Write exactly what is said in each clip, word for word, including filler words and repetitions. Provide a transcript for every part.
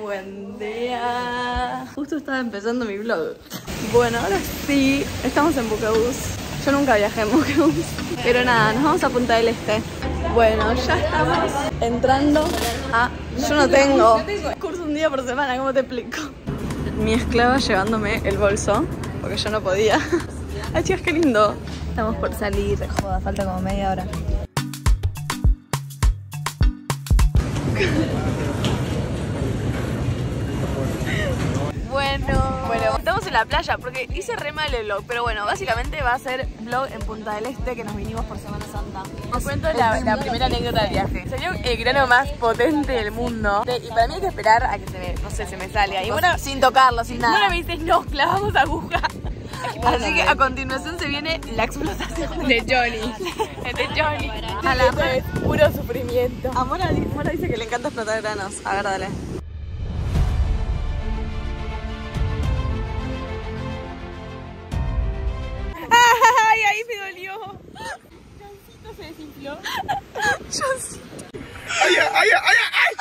Buen día. Justo estaba empezando mi vlog. Bueno, ahora sí, estamos en Buquebus. Yo nunca viajé en Buquebus. Pero nada, nos vamos a Punta del Este. Bueno, ya estamos entrando a... Yo no tengo curso un día por semana, ¿cómo te explico? Mi esclava llevándome el bolso, porque yo no podía. Ay, chicas, qué lindo. Estamos por salir. Joda, falta como media hora. Bueno, bueno, estamos en la playa porque hice re mal el vlog, pero bueno, básicamente va a ser vlog en Punta del Este que nos vinimos por Semana Santa. Os cuento la, la primera anécdota del viaje. Salió el grano más potente del mundo y para mí hay que esperar a que se me, no sé, se me salga. Y bueno, sin tocarlo, sin nada. Bueno, me dice, no, clavamos aguja. Así que a continuación se viene la explotación de Johnny. De Johnny. A la vez, puro sufrimiento. A Mora, Mora dice que le encanta explotar granos. A ver, dale. ¡Ay, ahí me dolió! Johncito se desinfló. Johncito. ¡Ay, ay, ay, ay! ¡Ay!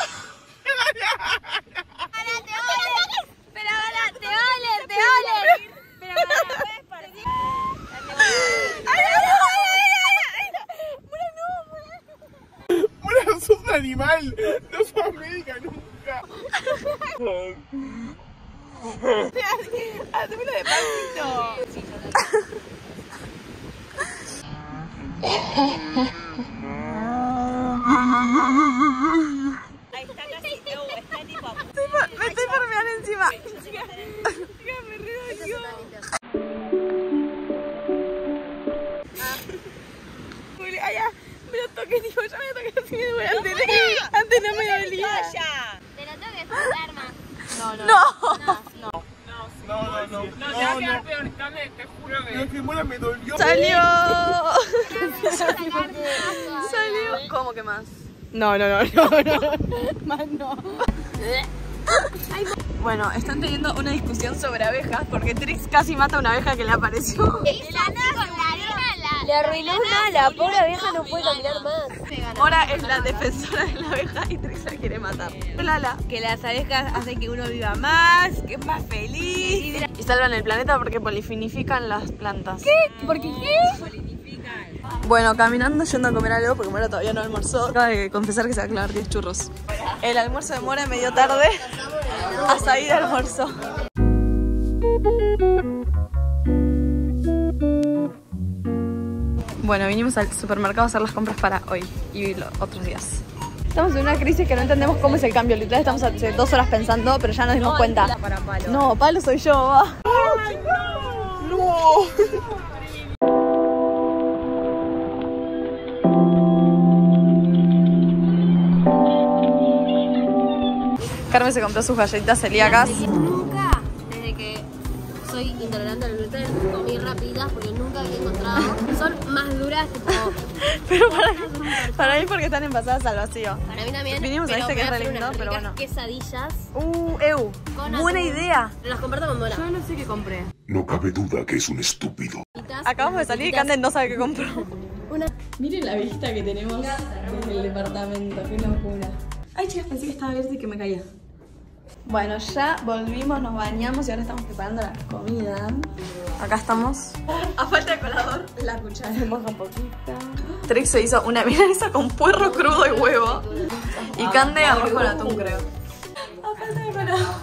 ¡Para, te vale! ¡Pero para, te vale, te vale! ¡Pero para, puedes partir! ¡Ay, ay, ay, ay! ¡Mura, no, Mura! ¡Mura, sos un animal! ¡No sos médica nunca! ¡Hacémelo de pasito! Ahí está casi, no, está tipo... Me estoy por mirar encima. Chica, me re dolió. Ay, ya, me lo toqué, tipo, ya me lo toqué así me duele. Antes, antes no me dolía. Te lo tengo que soltar más. No, no. No. No, no, no. No, te va a quedar peor, Cande, te juro que... No, que Mora me dolió. ¡Salió! Salió. ¡Salió! ¿Cómo que más? No, no, no, no, no. Más no. Bueno, están teniendo una discusión sobre abejas porque Trix casi mata a una abeja que le apareció. Le arruinó una, la pobre abeja no puede caminar más. Mora es la defensora de la abeja y Trix la quiere matar. Lala, que las abejas hacen que uno viva más, que es más feliz. Y salvan el planeta porque polifinifican las plantas. ¿Qué? ¿Por qué qué? Bueno, caminando yendo a comer algo porque Mora todavía no almorzó. Acaba de confesar que se va a clavar diez churros. El almuerzo de Mora me dio tarde a salir de almuerzo. Bueno, vinimos al supermercado a hacer las compras para hoy y los otros días. Estamos en una crisis que no entendemos cómo es el cambio. Literal estamos hace dos horas pensando, pero ya nos dimos cuenta. No, Palo soy yo, va. ¡Ay, no! ¡No! Carmen se compró sus galletitas celíacas. Nunca, desde que soy intolerante al gluten, comí rápidas porque nunca había encontrado. Son más duras, tipo... Pero para, para mí porque están envasadas al vacío. Para mí también. Vinimos a pero este que voy es re hacer lindo, unas pero ricas bueno. quesadillas. Uh, Eu, Con buena atún. idea. Las comparto con Mora. Yo no sé qué compré. No cabe duda que es un estúpido. Acabamos de salir y Canden no sabe qué compró. Una... Miren la vista que tenemos desde el departamento, qué locura. Ay, chicas, pensé que estaba abierto y que me caía. Bueno, ya volvimos, nos bañamos y ahora estamos preparando la comida. Acá estamos. A falta de colador, la cuchara. Moja poquita. Trix se hizo una milanesa con puerro crudo y huevo. Y Cande arroz con atún, creo. A falta de colador.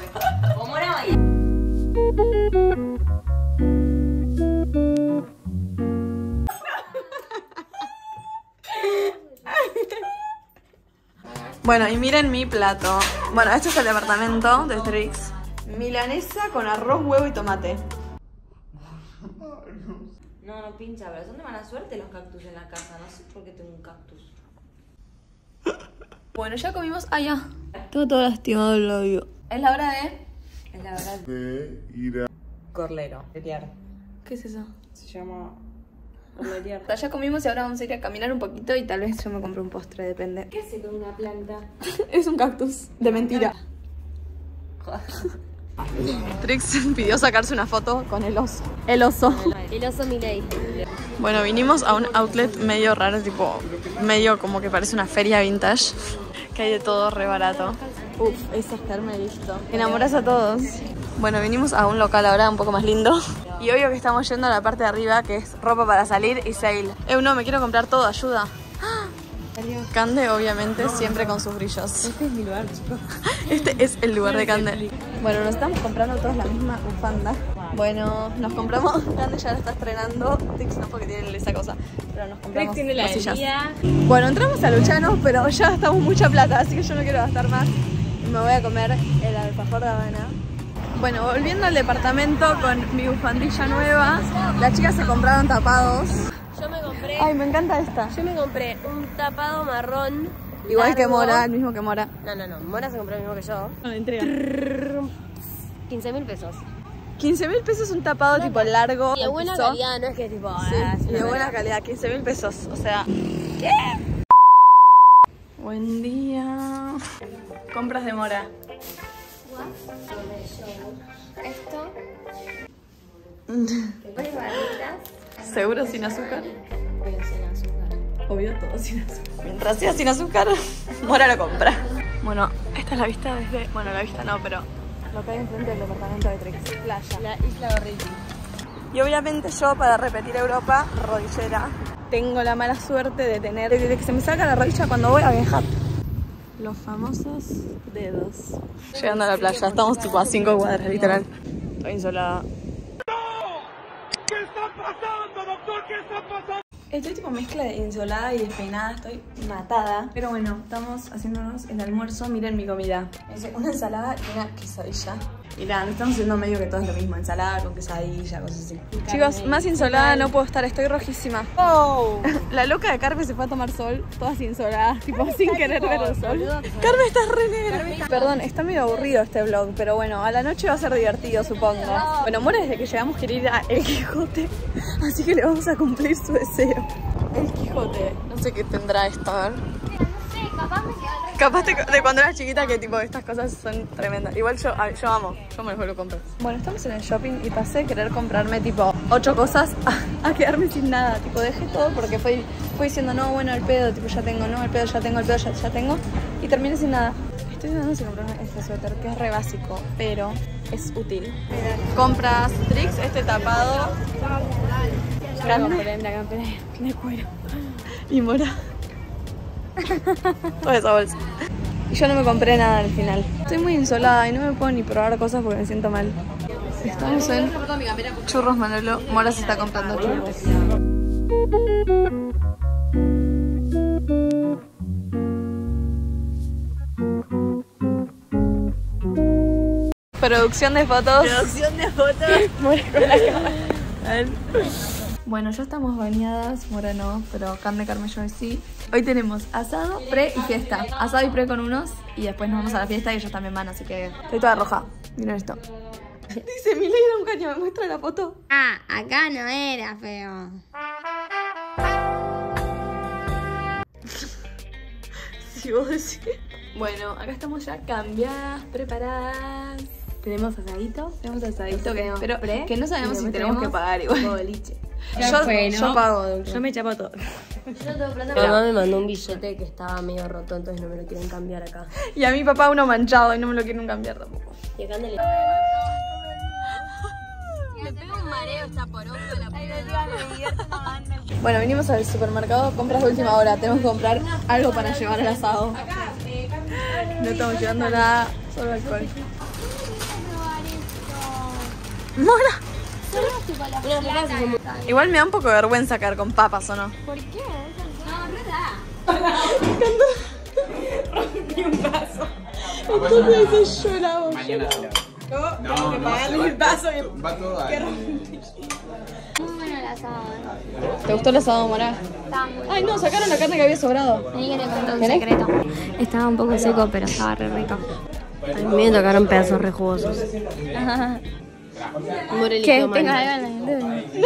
Bueno, y miren mi plato. Bueno, este es el departamento de Trix. Milanesa con arroz, huevo y tomate. No, no pincha, pero son de mala suerte los cactus en la casa. No sé por qué tengo un cactus. Bueno, ya comimos. Ah, ya. Tengo todo lastimado el labio. Es la hora de... Es la verdad. De ir a... Corlero. Letear. ¿Qué es eso? Se llama... Corletear. Ya comimos y ahora vamos a ir a caminar un poquito y tal vez yo me compre un postre, depende. ¿Qué hace con una planta? Es un cactus, de mentira. Trix pidió sacarse una foto con el oso. El oso. El oso Milei. Bueno, vinimos a un outlet medio raro, tipo, medio como que parece una feria vintage. Que hay de todo re barato. Uf, esas Carmen, listo. Enamoras a todos. Bueno, vinimos a un local ahora un poco más lindo. Y obvio que estamos yendo a la parte de arriba, que es ropa para salir y sale. Eh, no, me quiero comprar todo, ayuda. Cande, obviamente, siempre con sus brillos. Este es mi lugar, chicos. Este es el lugar de Cande. Bueno, nos estamos comprando todos la misma bufanda. Bueno, nos compramos. Cande ya la está estrenando. Tix no, porque tiene esa cosa. Pero nos compramos tiene la cosillas. día. Bueno, entramos a Luchano, pero ya gastamos mucha plata, así que yo no quiero gastar más. Y me voy a comer el alfajor de Habana. Bueno, volviendo al departamento con mi bufandilla nueva. Las chicas se compraron tapados. Yo me compré. Ay, me encanta esta. Yo me compré un tapado marrón. Igual que largo. Mora, el mismo que Mora. No, no, no. Mora se compró el mismo que yo. No, entrega. quince mil pesos. quince mil pesos un tapado tipo largo. Y de buena piso. calidad, no es que tipo. Sí, ah, es y de una buena mierda. calidad, quince mil pesos. O sea. ¿Qué? Buen día. Compras de Mora. Esto. ¿Seguro sin azúcar? Voy a hacer azúcar. Obvio, todo sin azúcar. Mientras sea sin azúcar, Mora lo compra. Bueno, esta es la vista desde... Bueno, la vista no, pero lo que hay enfrente del departamento de Trix. Playa. La isla Gorriti. Y obviamente yo, para repetir Europa, rodillera. Tengo la mala suerte de tener... De que se me salga la rodilla cuando voy a viajar. Los famosos dedos. Llegando a la playa, estamos tipo a cinco cuadras, literal. Estoy insolada. ¿Qué está pasando, doctor? ¿Qué está pasando? Estoy tipo mezcla de insolada y despeinada, estoy matada. Pero bueno, estamos haciéndonos el almuerzo. Miren mi comida. Es una ensalada y una quesadilla. Mirá, me estamos haciendo medio que todo es lo mismo. Ensalada con quesadilla, cosas así. Chicos, más insolada no puedo estar, estoy rojísima. Oh. La loca de Carmen se fue a tomar sol, todas insoladas, tipo sin querer ver el sol. Carmen, estás re negra. Perdón, está medio aburrido este vlog, pero bueno, a la noche va a ser divertido, supongo. Bueno, Mora desde que llegamos quiere ir a El Quijote, así que le vamos a cumplir su deseo. El Quijote, no sé qué tendrá esto, a ver. Capaz me queda re. Capaz de, de cuando eras chiquita que tipo estas cosas son tremendas. Igual yo, a- yo amo, yo me lo compro. Bueno, estamos en el shopping y pasé a querer comprarme tipo ocho cosas a, a quedarme sin nada. Tipo dejé todo porque fui, fui diciendo no, bueno, el pedo, tipo ya tengo, no, el pedo ya tengo, el pedo ya, ya tengo. Y terminé sin nada. Estoy dudando si comprarme este suéter que es re básico, pero es útil. Compras Trix, este tapado. La compré, la compré de cuero. Y Mora. Toda esa bolsa. Y yo no me compré nada al final. Estoy muy insolada y no me puedo ni probar cosas porque me siento mal. Estamos en Churros Manolo. Mora se está comprando churros. Producción de fotos. Producción de fotos. Mora con la cámara. A ver. Bueno, ya estamos bañadas, Mora no, pero Carmen, Carmen, yo sí. Hoy tenemos asado, pre y fiesta. Asado y pre con unos y después nos vamos a la fiesta y ellos también van, así que estoy toda roja. Miren esto. Dice, mi ley era un caño, me muestra la foto. Ah, acá no era feo. Si vos decís. Bueno, acá estamos ya cambiadas, preparadas. Tenemos asadito. Tenemos asadito, que, pero pre, que no sabemos y si después tenemos que tenemos pagar igual. Boliche. Yo, yo pago, doctor. Yo me chapo todo. Mi mamá me mandó un billete que estaba medio roto, entonces no me lo quieren cambiar acá. Y a mi papá uno manchado y no me lo quieren cambiar tampoco. Y acá le... Me pega un mareo esta poroto de la puta. Bueno, vinimos al supermercado, compras de última hora. Tenemos que comprar algo para llevar al asado. No estamos llevando nada, solo alcohol. ¡Mora! Igual me da un poco de vergüenza caer con papas, ¿o no? ¿Por qué? No, no da. Rompí un vaso. Entonces lloraba. No, tengo que pagarle el vaso. Va todo ahí. Muy bueno el asado, ¿eh? ¿Te gustó el asado, Mora? Estaba muy Ay, no, sacaron la carne que había sobrado. Vení que te cuento un ¿Querés? secreto. Estaba un poco seco, pero estaba re rico. A mí me tocaron pedazos re jugosos. ¿Qué? Tengo algo en la gente.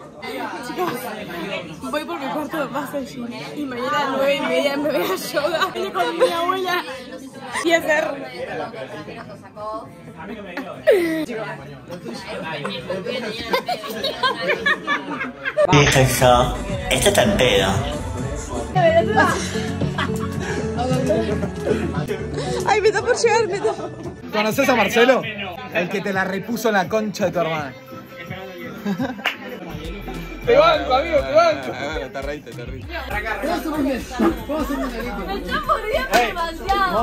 Voy por mi cuarto de masaje y mañana a las nueve y media me voy a yoga. Voy con mi abuela y hacer. Vieja yo, esto está en pedo. Ay, me está por llegar, me está... ¿Conoces a Marcelo? El que te la repuso en la concha de tu hermana. Te banco, amigo, te banco. Te reíste, te reíste. Me está mordiendo demasiado.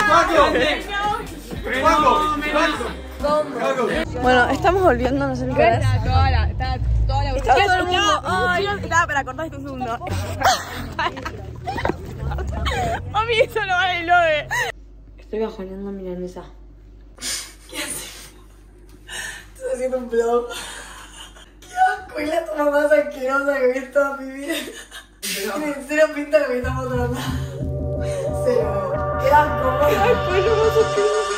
Bueno, estamos volviendo, no sé ni qué hora es. Toda la, está toda la Está todo el mundo. Ay, estaba para cortar esto un segundo. Mami, eso no vale el lobe. Estoy bajoneando milanesa. Estoy haciendo un vlog. Qué asco, es la toma más asquerosa que vi en toda mi vida. Tiene cero pinta lo que estamos tratando. Cero. Qué asco, qué asco, es lo más asqueroso.